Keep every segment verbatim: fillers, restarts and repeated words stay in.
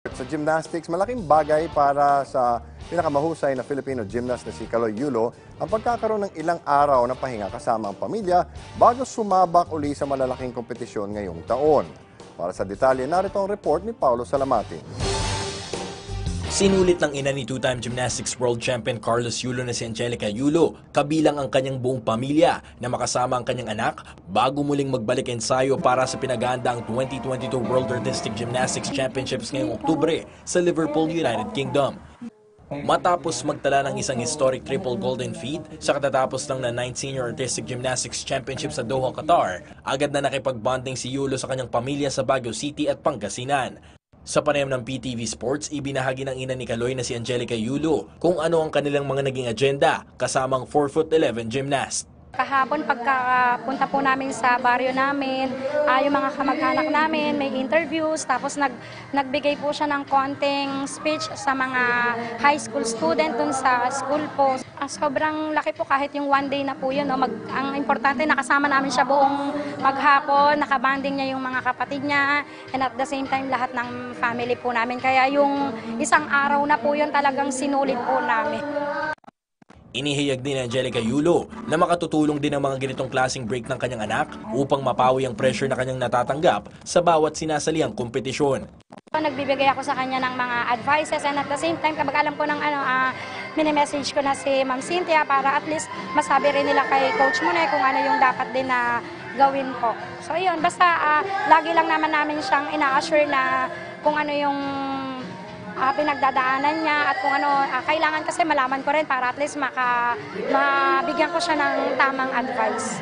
Sa gymnastics, malaking bagay para sa pinakamahusay na Filipino gymnast na si Kaloy Yulo ang pagkakaroon ng ilang araw na pahinga kasama ang pamilya bago sumabak uli sa malalaking kompetisyon ngayong taon. Para sa detalye, narito ang report ni Paulo Salamati. Sinulit ng ina ni two-time gymnastics world champion Carlos Yulo na si Angelica Yulo, kabilang ang kanyang buong pamilya na makasama ang kanyang anak bago muling magbalik ensayo para sa pinaghahandaang twenty twenty-two World Artistic Gymnastics Championships ngayong Oktubre sa Liverpool, United Kingdom. Matapos magtala ng isang historic triple golden feat sa katatapos ng na ninth Senior Artistic Gymnastics Championship sa Doha, Qatar, agad na nakipag-bonding si Yulo sa kanyang pamilya sa Baguio City at Pangasinan. Sa panayam ng P T V Sports, ibinahagi ng ina ni Kaloy na si Angelica Yulo kung ano ang kanilang mga naging agenda kasamang four foot eleven gymnast. Kahapon pagkapunta po namin sa baryo namin, uh, yung mga kamag-anak namin, may interviews, tapos nag, nagbigay po siya ng konting speech sa mga high school student dun sa school po. Uh, sobrang laki po kahit yung one day na po yun. No? Mag, ang importante nakasama namin siya buong maghapon, nakabanding niya yung mga kapatid niya, and at the same time lahat ng family po namin. Kaya yung isang araw na po yun talagang sinulit po namin. Inihayag din ni Angelica Yulo na makatutulong din ang mga ganitong klaseng break ng kanyang anak upang mapawi ang pressure na kanyang natatanggap sa bawat sinasaliang kompetisyon. Nagbibigay ako sa kanya ng mga advices, and at the same time kapag alam ko ng ano, uh, mini-message ko na si Ma'am Cynthia para at least masabi rin nila kay Coach Munay kung ano yung dapat din na gawin po. So yun, basta uh, lagi lang naman namin siyang ina-assure na kung ano yung Uh, pinagdadaanan niya at kung ano, uh, kailangan kasi malaman ko rin para at least maka, mabigyan ko siya ng tamang advice.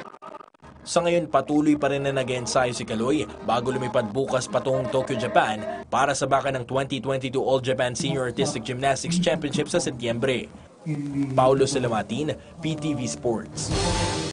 Sa ngayon, patuloy pa rin na nag-ensayo si Kaloy bago lumipad bukas patungong Tokyo, Japan para sa baka ng twenty twenty-two All Japan Senior Artistic Gymnastics Championship sa Setyembre. Paulo Salamatin, P T V Sports.